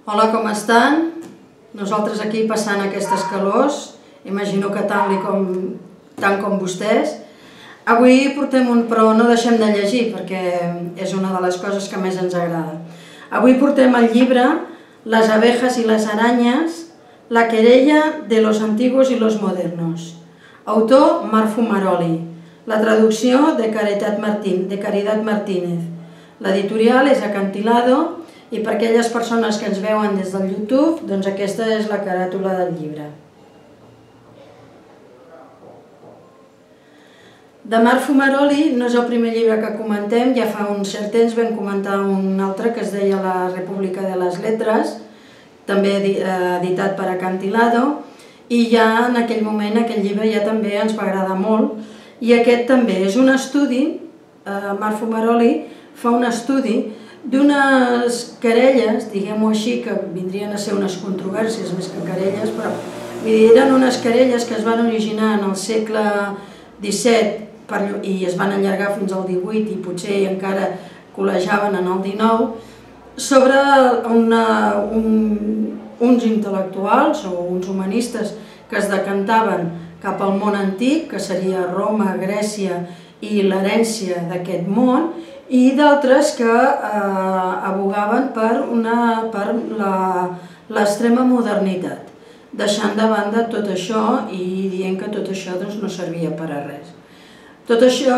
Hola, com estan? Nosaltres aquí passant aquestes calors, imagino que tant com vostès. Avui portem però no deixem de llegir perquè és una de les coses que més ens agrada. Avui portem el llibre Las abejas y las arañas, la querella de los antiguos y los modernos. Autor Marc Fumaroli. La traducció de Caridad Martínez. L'editorial és Acantilado i per aquelles persones que ens veuen des del YouTube, doncs aquesta és la caràtula del llibre. De Marc Fumaroli no és el primer llibre que comentem, ja fa un cert temps vam comentar un altre que es deia La República de les Letras, també editat per Acantilado, i ja en aquell moment aquell llibre ja també ens va agradar molt, i aquest també és un estudi, Marc Fumaroli fa un estudi d'unes querelles, diguem-ho així, que vindrien a ser unes controvèrsies més que querelles, però eren unes querelles que es van originar en el segle XVII i es van allargar fins al XVIII i potser encara col·legiaven en el XIX, sobre uns intel·lectuals o uns humanistes que es decantaven cap al món antic, que seria Roma, Grècia i l'herència d'aquest món, i d'altres que abogaven per l'extrema modernitat, deixant de banda tot això i dient que tot això no servia per a res. Tot això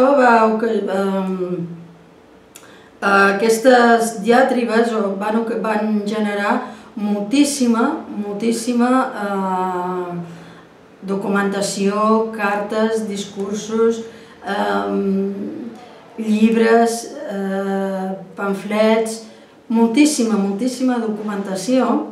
aquestes diàtribes van generar moltíssima documentació, cartes, discursos, llibres, pamflets, moltíssima documentació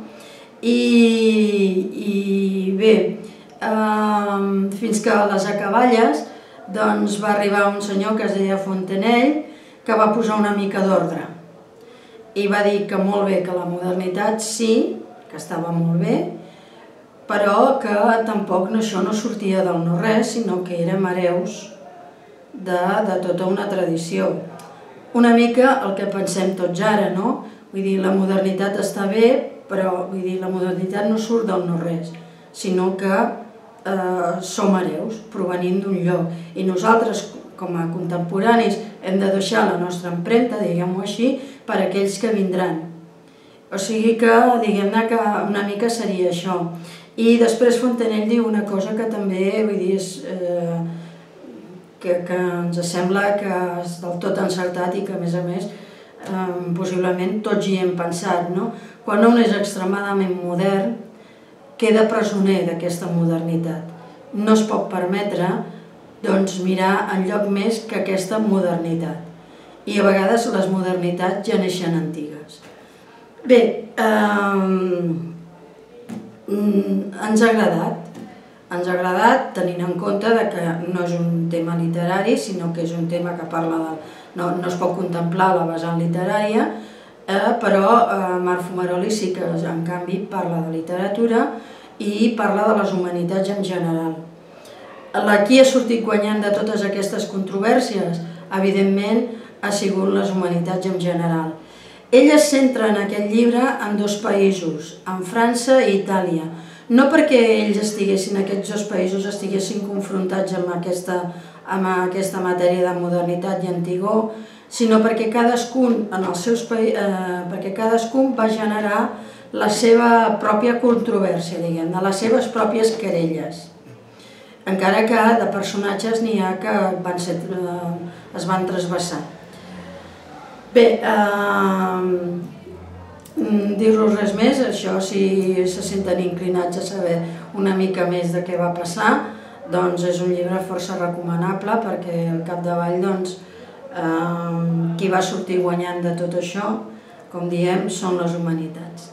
i bé, fins que a les acaballes va arribar un senyor que es deia Fontenelle que va posar una mica d'ordre i va dir que molt bé, que la modernitat sí, que estava molt bé, però que tampoc això no sortia del no-res, sinó que érem hereus de tota una tradició. Una mica el que pensem tots ara, no? Vull dir, la modernitat està bé, però la modernitat no surt del no-res, sinó que som hereus, provenint d'un lloc. I nosaltres, com a contemporanis, hem de deixar la nostra empremta, diguem-ho així, per a aquells que vindran. O sigui que, diguem-ne que una mica seria això. I després Fontenelle diu una cosa que també, vull dir, que ens sembla que és del tot encertat i que, a més, possiblement tots hi hem pensat, no? Quan un és extremadament modern, queda presoner d'aquesta modernitat. No es pot permetre mirar enlloc més que aquesta modernitat. I a vegades les modernitats ja neixen antigues. Bé, ens ha agradat tenint en compte que no és un tema literari, sinó que és un tema que parla de... no es pot contemplar la vessant literària, però Marc Fumaroli sí que, en canvi, parla de literatura i parla de les humanitats en general. Qui ha sortit guanyant de totes aquestes controvèrsies? Evidentment, ha sigut les humanitats en general. Ell es centra en aquest llibre en dos països, en França i Itàlia. No perquè ells estiguessin, aquests dos països estiguessin confrontats amb aquesta matèria de modernitat i antigor, sinó perquè cadascun va generar la seva pròpia controvèrsia, diguem, les seves pròpies querelles. Encara que de personatges n'hi ha que es van trasbassar. Bé, dir-los res més, això si se senten inclinats a saber una mica més de què va passar, doncs és un llibre força recomanable perquè al capdavall qui va sortir guanyant de tot això, com diem, són les humanitats.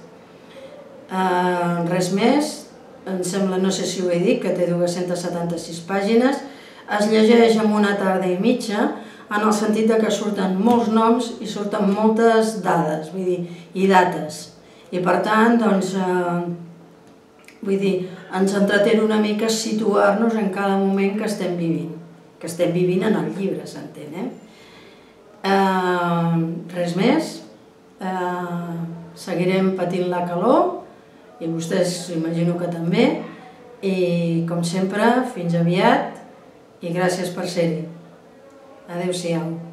Res més, em sembla, no sé si ho he dit, que té 276 pàgines, es llegeix en una tarda i mitja, en el sentit que surten molts noms i surten moltes dades, vull dir, i dates. I per tant, doncs, vull dir, ens entretén una mica situar-nos en cada moment que estem vivint. Que estem vivint en el llibre, s'entén, Res més. seguirem patint la calor, i vostès imagino que també, i com sempre, fins aviat, i gràcies per ser-hi. Adéu-siau.